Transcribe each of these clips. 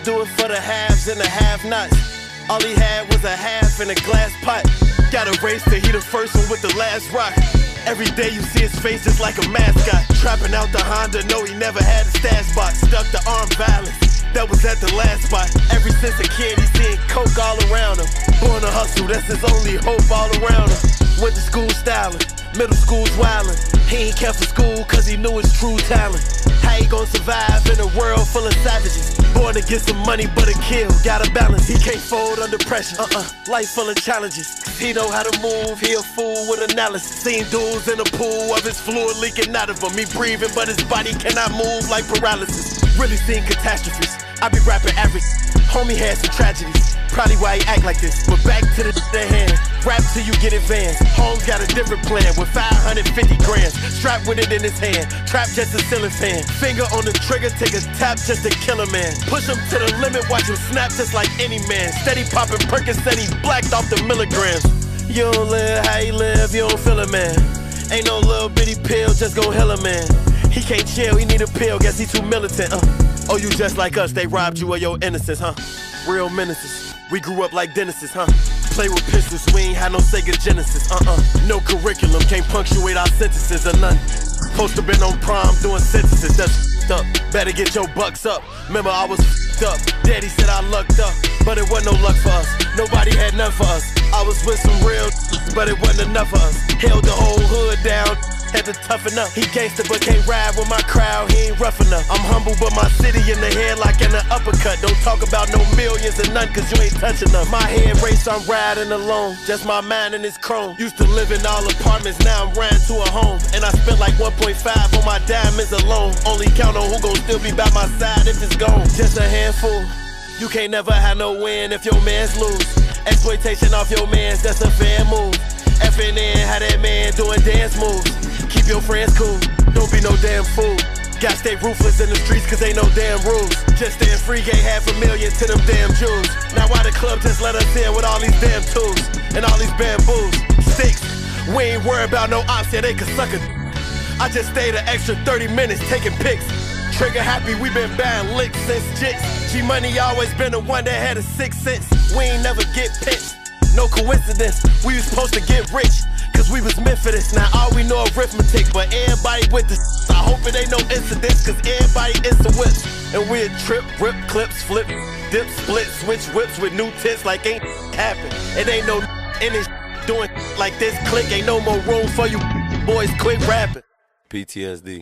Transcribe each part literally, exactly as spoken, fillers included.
do it for the haves and the have-nots. All he had was a half in a glass pot. Got a race to he the first one with the last rock. Every day you see his face just like a mascot. Trapping out the Honda, no he never had a stash box. Stuck the armed violence, that was at the last spot. Ever since a kid he seen coke all around him. Born to hustle, that's his only hope all around him. Went to school styling, middle school's wildin'. He ain't care for school cause he knew his true talent. How he gon' survive in a world full of savages? Born to get some money but a kill, gotta balance. He can't fold under pressure, uh-uh, life full of challenges. He know how to move, he a fool with analysis. Seen dudes in a pool of his fluid leaking out of him. He breathing but his body cannot move like paralysis. Really seen catastrophes, I be rapping average. Homie had some tragedies, probably why he act like this. But back to the hand, rap till you get advanced. Holmes got a different plan with five hundred fifty grams. Strapped with it in his hand, trap just a ceiling fan. Finger on the trigger, take a tap just to kill a man. Push him to the limit, watch him snap just like any man. Steady popping Perkins, said he blacked off the milligrams. You don't live how you live, you don't feel it, man. Ain't no little bitty pill, just gon' heal a man. He can't chill, he need a pill, guess he too militant, uh. Oh, you just like us, they robbed you of your innocence, huh? Real menaces, we grew up like dentists, huh? Play with pistols, we ain't had no Sega Genesis, uh-uh. No curriculum, can't punctuate our sentences or none. Supposed to been on prom doing sentences, that's up. Better get your bucks up, remember I was up. Daddy said I lucked up, but it wasn't no luck for us. Nobody had none for us. I was with some real, but it wasn't enough for us. Held the whole hood down, had to toughen up. He gangster but can't ride with my crowd, he ain't rough enough. I'm humble but my city in the head like in an uppercut. Don't talk about no millions and none cause you ain't touching them. My head race, I'm riding alone, just my mind and his chrome. Used to live in all apartments, now I'm riding to a home. And I spent like one point five on my diamonds alone. Only count on who gon' still be by my side if it's gone. Just a handful, you can't never have no win if your mans lose. Exploitation off your mans, that's a fair move. F N N, how that man doing dance moves. Keep your friends cool, don't be no damn fool. Gotta stay ruthless in the streets cause ain't no damn rules. Just staying free, gave half a million to them damn Jews. Now why the club just let us in with all these damn tools and all these bamboos, sticks. We ain't worried about no ops, yeah they could suck a. I just stayed an extra thirty minutes taking pics. Trigger happy, we been buying licks since jits. G-Money always been the one that had a sixth sense. We ain't never get pinched, no coincidence. We was supposed to get rich, cause we was meant for this. Now all we know arithmetic, but everybody with this. I hope it ain't no incidents, cause everybody is the whips. And we'll trip, rip, clips, flip, dip, split, switch whips with new tits like ain't happen. It ain't no in this doing like this. Click, ain't no more room for you boys, quit rapping. P T S D.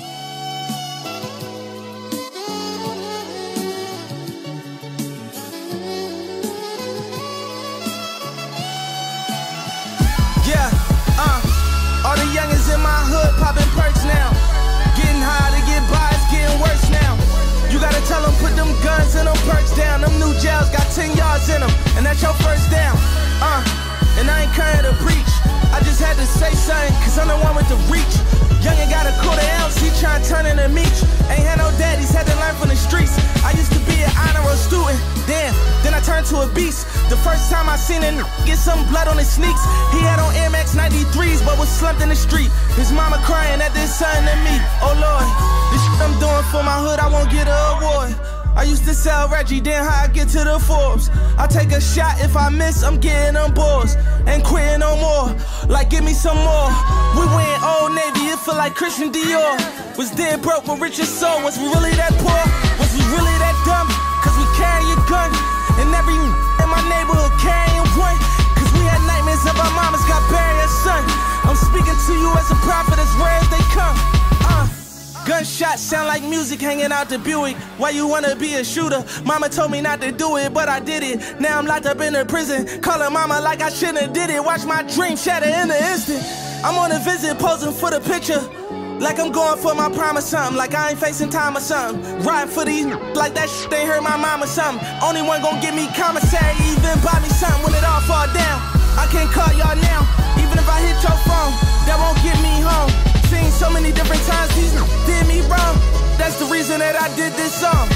Youngins in my hood popping perks now. Getting high to get by, it's getting worse now. You gotta tell them put them guns and them perks down. Them new jails got ten yards in them, and that's your first down. Uh, and I ain't coming to preach. I just had to say something, cause I'm the one with the reach. Youngin got a quarter ounce, he tryna turn into meat. Ain't had no daddies, had to learn from the streets. I used to be an honor roll student, damn, then I turned to a beast. The first time I seen him get some blood on his sneaks. He had on Air Max ninety-threes, but was slumped in the street. His mama crying that this son to me. Oh Lord, this shit I'm doing for my hood, I won't get an award. I used to sell Reggie, then how I get to the Forbes. I take a shot, if I miss, I'm getting them balls. Ain't quitting no more, like give me some more. We went Old Navy, it feel like Christian Dior. Was dead broke, but rich as soul. Was we really that poor? Was we really that dumb? Cause we carry a gun, and every in my neighborhood carrying one. Cause we had nightmares of our mamas got buried a son. I'm speaking to you as a prophet, as rare as they come. Uh. Gunshots sound like music hanging out the Buick. Why you wanna be a shooter? Mama told me not to do it, but I did it. Now I'm locked up in a prison, calling mama like I shouldn't have did it. Watch my dream shatter in an instant. I'm on a visit, posing for the picture, like I'm going for my prime or something, like I ain't facing time or something. Riding for these like that shit they hurt my mom or something. Only one gon' give me commissary, even buy me something when it all fall down. I can't call y'all now, even if I hit your phone, that won't get me home. Seen so many different times these did me wrong. That's the reason that I did this song.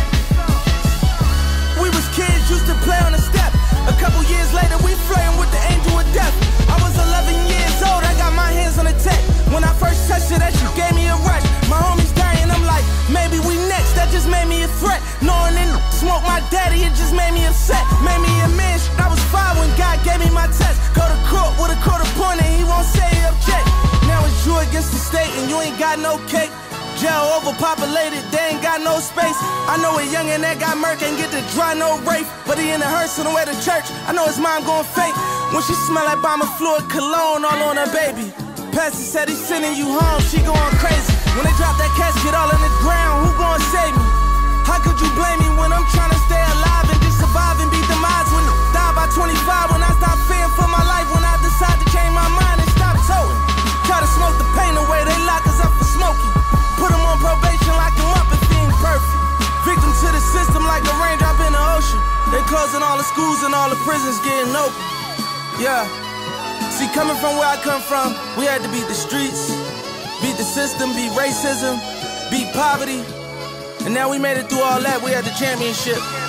We was kids, used to play on the step. A couple years later, we flirting with the angel of death. I was eleven years old, I got my hands on the tech. When I first touched it, that shit gave me a rush. My homies dying, I'm like, maybe we next. That just made me a threat. Knowing they smoke my dad overpopulated, they ain't got no space. I know a youngin' that got murked, ain't get to dry no rape, but he in the hearse on the way to church. I know his mom going fake when she smell like bomber fluid cologne all on her baby. Pastor said he's sending you home, she going crazy. When they drop that casket all on the ground, who gon' save me? How could you blame me when I'm trying to stay alive and just survive and beat the odds? When I die by twenty-five, when I stop fearing for my life, when I decide to change my mind and stop towing. Try to smoke the pain away, they lock us up for smoking. Put them on probation, lock them up if he ain't perfect. Victim to the system like a raindrop in the ocean. They closing all the schools and all the prisons getting open. Yeah. See, coming from where I come from, we had to beat the streets, beat the system, beat racism, beat poverty. And now we made it through all that, we had the championship.